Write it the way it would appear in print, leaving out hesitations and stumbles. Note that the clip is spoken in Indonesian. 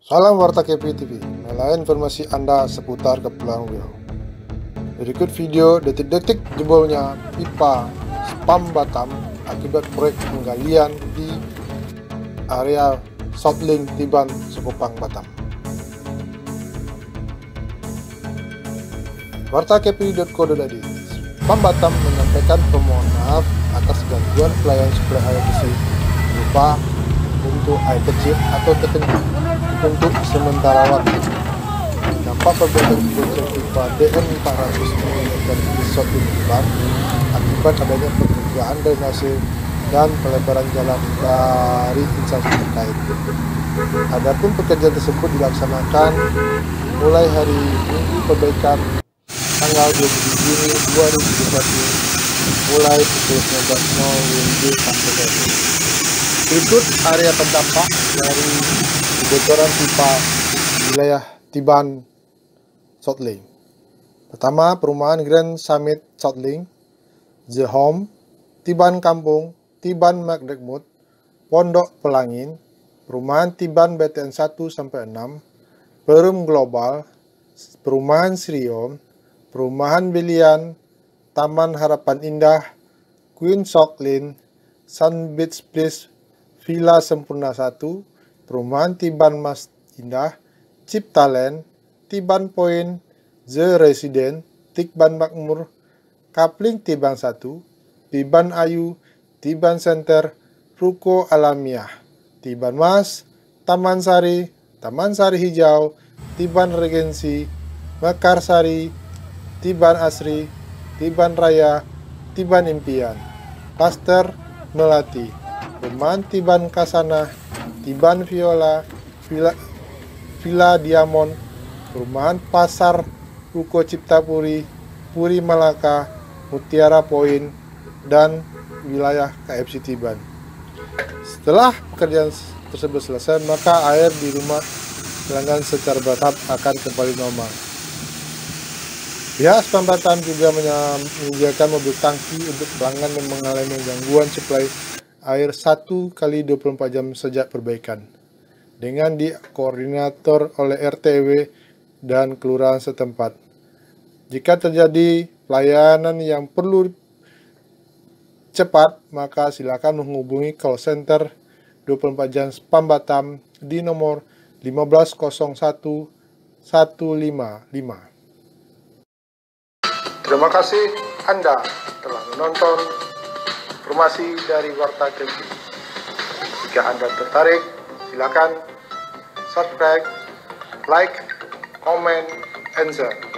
Salam Warta KP TV, melayani informasi Anda seputar Kepulauan Riau. Berikut video detik-detik jebolnya pipa spam Batam akibat proyek penggalian di area South-Link Tiban Sekupang Batam. Warta KP.co.id, Spam Batam menyampaikan permohonan maaf atas gangguan pelayanan suplai air bersih berupa untuk air kecil atau tertentu untuk sementara waktu. Dampak perbaikan bocor pipa DM 400 dan Resort Tiban akibat adanya pekerjaan drainase dan pelebaran jalan dari instansi terkait. Adapun pekerjaan tersebut dilaksanakan mulai hari Minggu perbaikan tanggal 27 Juni 2021 mulai pukul 19.00 WIB sampai sore. Berikut area terdampak dari kebocoran pipa wilayah Tiban South-Link. Pertama, perumahan Grand Summit South-Link, The Home, Tiban Kampung, Tiban Magdegmut, Pondok Pelangin, perumahan Tiban BTN 1-6, Perum Global, perumahan Sriom, perumahan Belian, Taman Harapan Indah, Queen South-Link, Sun Beach Place, Villa Sempurna 1, perumahan Tiban Mas Indah, Ciptaland, Tiban Point, The Resident, Tiban Makmur, Kapling Tiban 1, Tiban Ayu, Tiban Center, Ruko Alamiah, Tiban Mas, Taman Sari Hijau, Tiban Regensi, Mekarsari, Tiban Asri, Tiban Raya, Tiban Impian, Pasteur Melati, perumahan Tiban Kasana, Tiban Viola, Villa Diamond, perumahan Pasar Ruko Ciptapuri, Puri Malaka, Mutiara Point, dan wilayah KFC Tiban. Setelah pekerjaan tersebut selesai, maka air di rumah pelanggan secara bertahap akan kembali normal. Pihak Spam Batam juga menyediakan mobil tangki untuk pelanggan yang mengalami gangguan suplai air 1x24 jam sejak perbaikan, dengan dikoordinator oleh RTW dan kelurahan setempat. Jika terjadi pelayanan yang perlu cepat, maka silakan menghubungi call center 24 jam Spam Batam di nomor 1501 155. Terima kasih Anda telah menonton informasi dari Warta KP. Jika Anda tertarik, silakan subscribe, like, comment, and share.